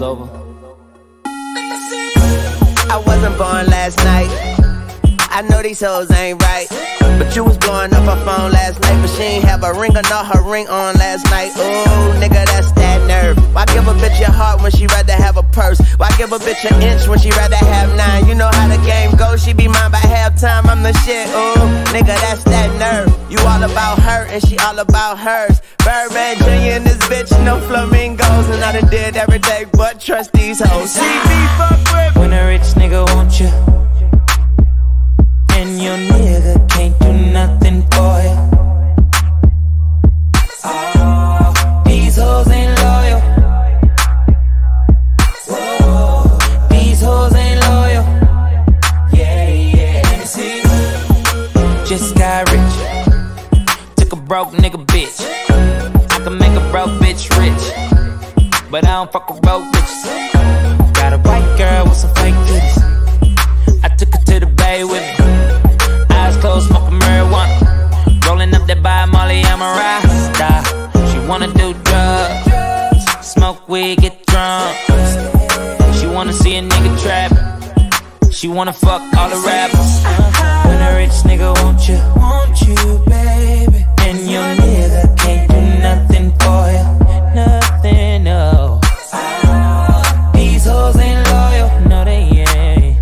over. I wasn't born last night. I know these hoes ain't right, but you was blowing up her phone last night, but she ain't have a ring or not her ring on last night. Ooh, nigga, that's that nerve. Why give a bitch your heart when she rather have a purse? Why give a bitch an inch when she rather have 9? You know how the game goes, she be mine by halftime, I'm the shit. Ooh, nigga, that's that nerve. You all about her and she all about hers. Birdman Jr. and this bitch, no flamingos, and I done did everything but trust these hoes. See me fuck with when a rich nigga want you, and your nigga can't do nothing for you. Oh, these hoes ain't loyal. Whoa, these hoes ain't loyal. Yeah, yeah. Let me see. Just got rich. Took a broke nigga bitch. I can make a broke bitch rich, but I don't fuck with broke bitches. Got a white girl with some fake titties. I took her to the bay with me. Eyes closed, smoking marijuana. Rolling up that by Molly, I'm a rasta. She wanna do drugs, smoke weed, get drunk. She wanna see a nigga trap. She wanna fuck all the rappers. When a rich nigga want you, baby, and your nigga can't do nothing for you, nothing, no. These hoes ain't loyal, no they ain't.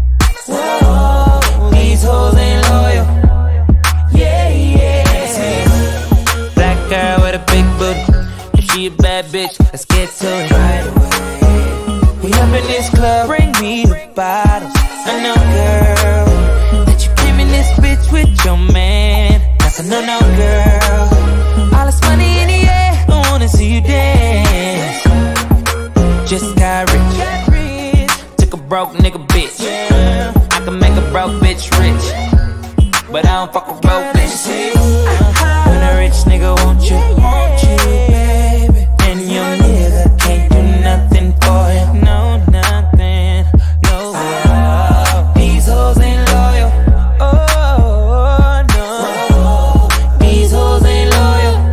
Whoa, these hoes ain't loyal. Yeah, yeah. Black girl with a big booty. If she a bad bitch, let's get to it right away. We up in this club, bring me the bottles. I know, girl, that you came in this bitch with your man. That's a no-no, girl. All this money in the air, I wanna see you dance. Just got rich. Took a broke nigga bitch. I can make a broke bitch rich, but I don't fuck with broke bitches. When a rich nigga want you, baby, and your nigga can't do nothing for you, no, nothing, no. These hoes ain't loyal. Oh, no. These hoes ain't loyal.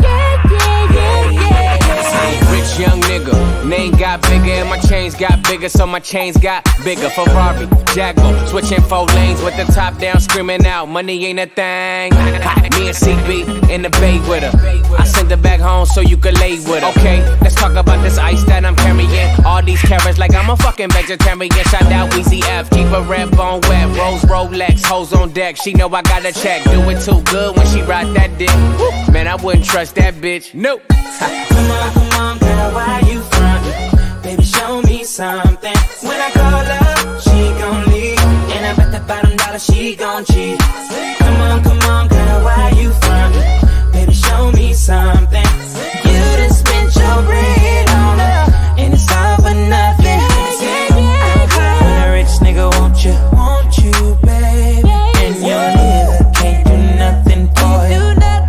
Rich young nigga, name got bigger and my chains got bigger, so my chains got bigger. Ferrari, Jaguar, switching 4 lanes with the top down, screaming out, money ain't a thing. Me and CB in the bay with her. I sent her back home so you could lay with her. Okay, let's talk about this ice that I'm carrying. All these carrots like I'm a fucking vegetarian. Shout out Weezy F, keep a red bone wet. Rose Rolex, hoes on deck. She know I got a check. Do it too good when she ride that dick. Man, I wouldn't trust that bitch. Nope. Come on, girl, why you frontin'? Baby, show me something. When I call her, she gon' leave, and I bet that bottom dollar she gon' cheat. Come on, girl, why you frontin'? Baby, show me something. You done spent your bread on her, and it's all for nothing. When a rich nigga want you, baby, and your nigga can't do nothing for you.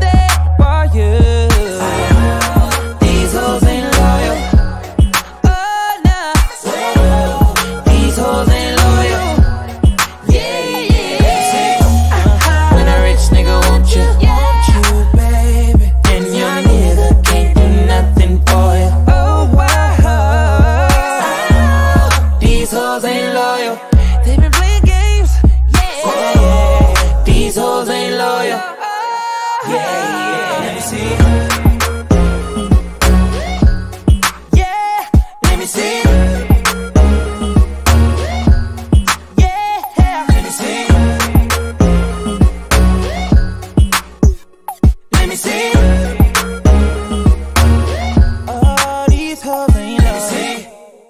These hoes ain't loyal. Oh no. These hoes ain't loyal. Yeah, yeah. When a rich nigga want you, baby, and your nigga can't do nothing for you. Oh wow. These hoes ain't loyal. They been playing games. Yeah. These hoes ain't loyal. Yeah, yeah. Let me see. Let me see. Yeah, let me see. Let me see. Oh, these hoes ain't let me see.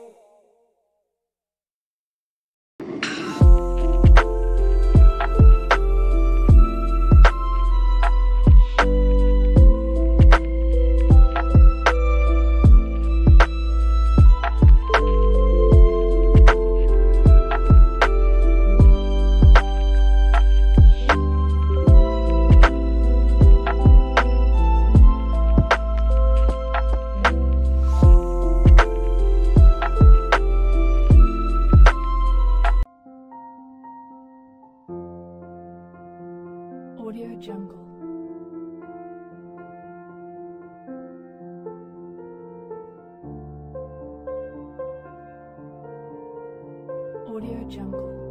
Audio Jungle. Audio Jungle.